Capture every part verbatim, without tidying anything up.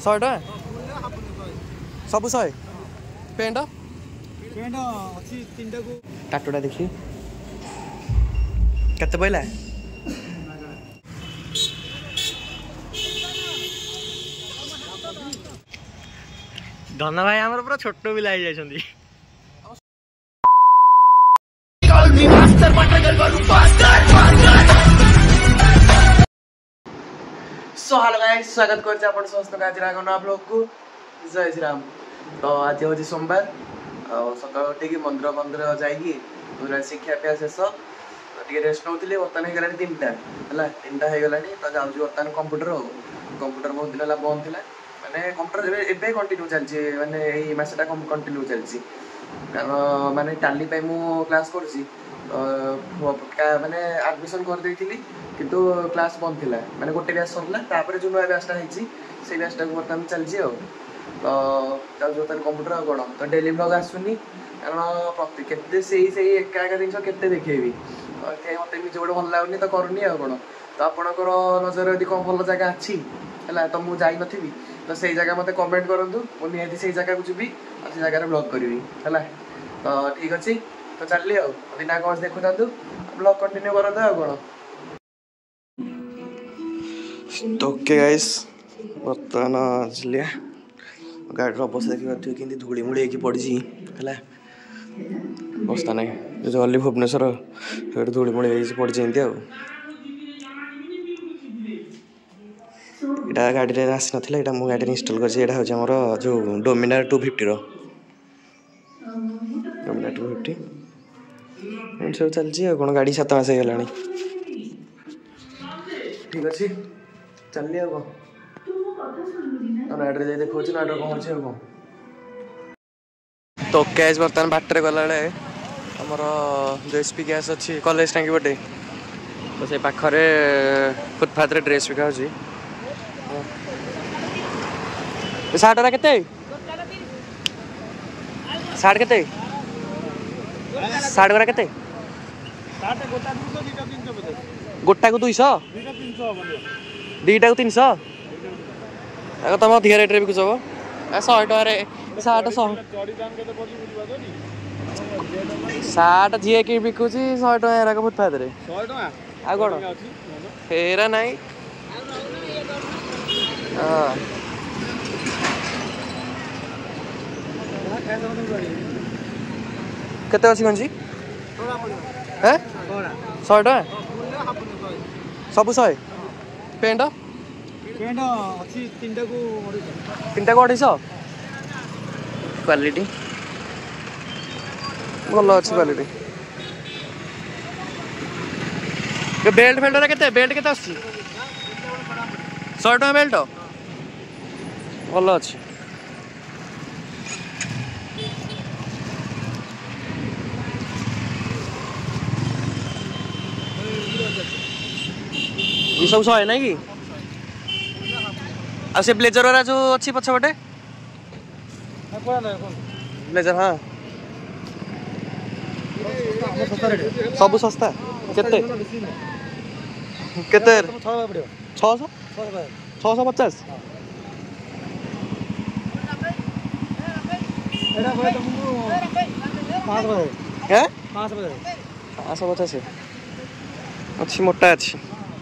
शहे टाँह सब शहे पेंट पेंट अच्छी तीन को टाटोटा देखी केते पइला धन भाई आमर पूरा छोट पिला हो जाइछंती सो हेलो गाइस स्वागत करछे आपण समस्त का आज आप लोग को जय श्री राम। तो आज होची सोमवार सकाळ उठिकी मंदिर मंदिर जाइकी पूरा शिक्षा पे शेष टे रेस्ट नौली बर्तमान हो गलानी तीन टा है तीन टा हो गलानी तो जाऊँ बर्तमान कंप्यूटर हो कंप्यूटर बहुत दिन है बंद थी मैंने कंप्यूटर एवं कंटिन्यू चलती मैंने यही मसटा कंटिन्यू चलती कारण माने टाली पे मु क्लास करसी माने एडमिशन कर देइथिली किंतु क्लास बंद थिला माने गोटे बैच सरला तापर जो नया बैचटा होईची से बैचटा बर्तमान चलती हो तो जाऊँ बर्तमान कंप्यूटर कौन तो डेली ब्लॉग आसुनी कारण प्रति केते से एका एका जिन केते देखेबी मत निज गोटे भल लगुनि तो करूनी आ कौन तो आपणकर नजर यदि कौन भल जगह अच्छी है तो मुझे जाई नथी तो से जगह मत कमेंट करूँ मुझे निहती से जगह को जी से जगह ब्लॉग करी है तो ठीक अच्छे तो चलिए आदि ना कौन देखु था ब्लॉग कंटिन्यू कर कौन तो ओके गाइस बर्तमान चलिए गाड़ी अवस्था देखिए कि धूली मुड़ी होगी पड़ी है अवस्था ना जो गली भुवनेश्वर धूली मुड़ी पड़ी एमती आ गाड़ी में आसी ना यहाँ मो गाड़ी इनस्टॉल कर जो Dominar two fifty Dominar two fifty सब चलती कौन गाड़ी सात मास हो गला ठीक अच्छे चलिए कौन नाइट जाए देखो नाइट कौन अच्छे कौन तो कैश बर्तमान बाटर गला आमर जो एस पी गैस अच्छी कॉलेज टाँगी पटे तो से पाखरे फुटपाथ ड्रेस बिका सार्ट गुरा केते सार्ट केते सार्ट गुरा केते गोटा को दुई दीटा को तीन सौ तुम अधिक रेट बिकुच शहे टकर सार्ट सार्ट जी कि बिकुची शहे टका फुटपाथ आ कौन हेरा नाई केते अच्छी गंजी है शहे टका सब शहे पेंट पेंट अच्छी तीन को तीन को अढ़ाई क्वालिटी भल अच्छी क्वालिटी बेल्ट फेल्ट केते बेल्ट केते आछी शहे टका बेल्ट भल अच्छी ये सब शहे ना कि आ से ब्लेजर वाला जो अच्छी पछपटे ब्लेजर हाँ सब सस्ता केते केते छः सौ छः सौ पचास पाँच सौ पचास अच्छी मोटा अच्छी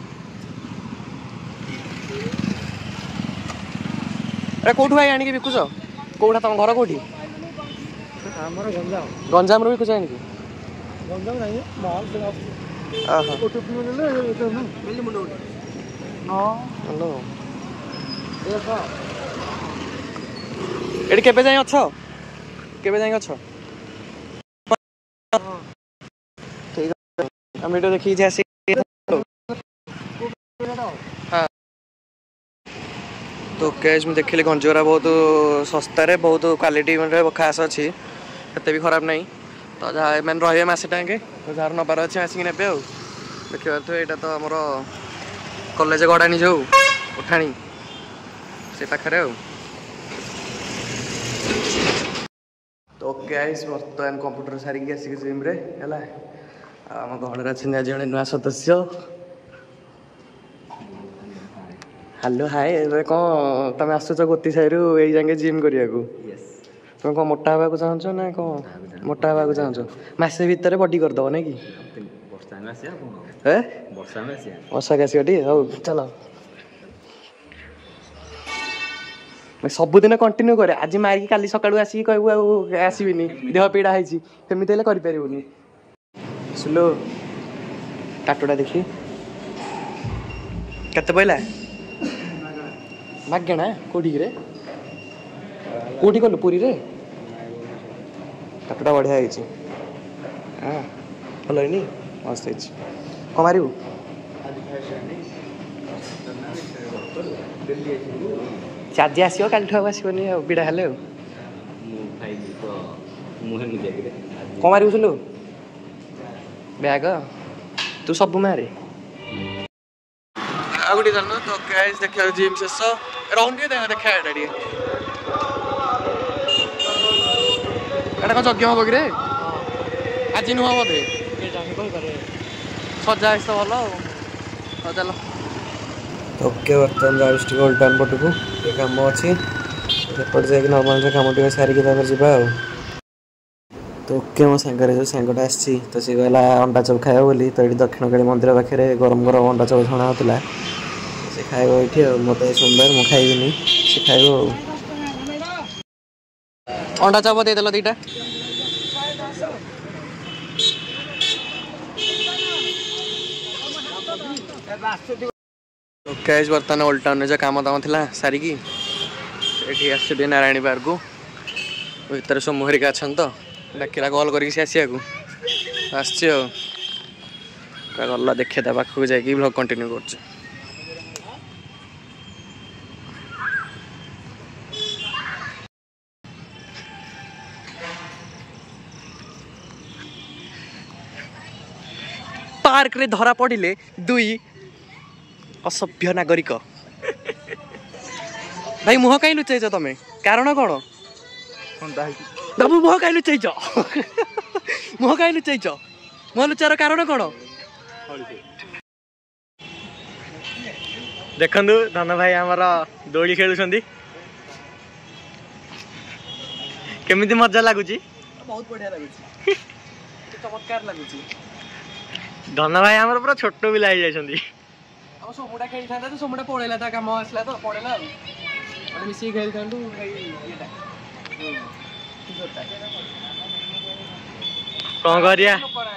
अरे कौटू भाई आनिक बिकुच कौटा तुम घर कौटी गंजाम बिकुच आनिक एटी केबे जाए अच्छ केबे जाए अच्छ ठीक है वीडियो देखी आसी हाँ तो कैश में देखिए गंजीरा बहुत सस्तार बहुत क्वालिटी खास अच्छी एत भी खराब नहीं तो जहाँ मैंने रही मसे टाँगे तो जार नबार अच्छे आसिक ने देखिए तो यहाँ तो आमर कॉलेज गड़ानी जो उठाणी से पाखे तो गाइस बर्तमान कंप्यूटर सारिक आसिक जिम रे है आम घर अच्छे आज जड़े नुआ सदस्य हेलो हाय कौन तुम आसुच गोती साई यही जाके जिम करने को तुम कौन मोटा हाँक चाहछ ना कौन मोटा हाँक चाहछ मसे भितर बडी करदेव ना कि वर्षा के आसटी हौ चल सबुदिन कंटिन्यू करे आज मारिकी काली सकाळू आसिक कहू आसबिनी देह पीड़ा है सेमती हेल्ले करें सुलो टाटुटा देखी केते पहला मागेणा कौटी रे कौटी कलु पुरी रे टाटुटा बढ़िया है हाँ भल है मस्त है कौन मारू आज आसो काली आसबनी विड़ा हेले कौन मारू सुलु बैग तू सब मारे आ गोटे चलना तो गाइस देखा जिम शेष राउंड के देखा एटा टे एटा कौन यज्ञ हम कि आज नुह बोधे सजा तो भल हाँ चल ओके बर्तमान जाऊँ टे ओल्टाउन पटक ये कम अच्छी सेपटे जाकि नर्माल कम टे सारिकी जावा तो ओके मो सांगे जो सांगटा आसी तो सी कहला अंडा चप खाइब बोली तो ये दक्षिण काली मंदिर पाखे गरम गरम अंडा चप छणा होता से खाइब ये मत सोमवार मुझे खाइबी से खाइब अंडा चप देदेल दीटा ओके बर्तमान ओल्टाउन जो कम दाम था सारिकी ये आस नारायणी पार्क को भर सोमू हरिका अच्छा तो डाकिला कल करके आसिया गला देखे पाखक जाकि ब्लॉग कंटिन्यू कर पार्क रे धरा पड़े दुई असभ्य नागरिक भाई मुह कहीं लुचाइच तमें कारण कौन बाबू मुह कहीं लुचाइच मुह कहीं लुचाइच मुह लुचार कारण कौन देखु धन भाई आमर दोली खेलुंट केमिति मजा लगुच बहुत बढ़िया लगुच चमत्कार लगुच धन भाई आमर पूरा छोट पिला अब सोमुटा खेल था तो सोमुटा पड़ेला था काम आसला तो पड़ेला मिसिक खेल था कौन करिया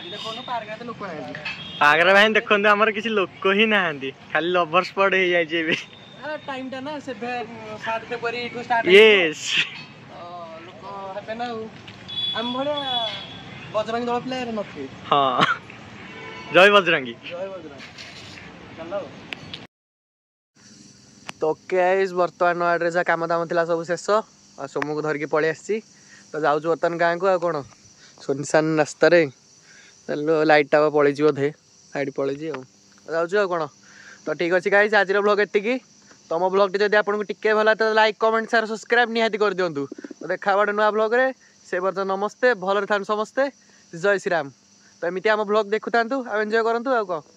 पागरा भाई देखो आमर किसी लोक ही ना खाली लवर स्पॉट हो जाए टाइम टा ना से सात फेब्रुआरी टू स्टार्ट यस लोक हेबे ना हम भले बजरंगी दल प्लेयर नथि हां जय बजरंगी जय बजरंगी चलो तो गाइस बर्तमान आड्रे जा काम दाम थिला सब शेष आ सोमू को धरिकी पळै आसी तो जाऊ बर्तमान गाँ को आ कोन सुनसान रास्ता रे चलो लाइट टा पळै जी बोधे लाइट पळै जी आ जाऊ कोन तो ठीक अछि गाइस आज रो ब्लॉग एतिकी तुम ब्लॉग टी जदि आपन को टिके भला तो लाइक कमेंट शेयर सब्सक्राइब निहाती कर दियंतु तो देखा बाड नुआ ब्लॉग रे से बर्तन नमस्ते भलरे थान समस्ते जय श्री राम तो एमिति हम ब्लॉग देखु थांतु आ एन्जॉय करंतु आ को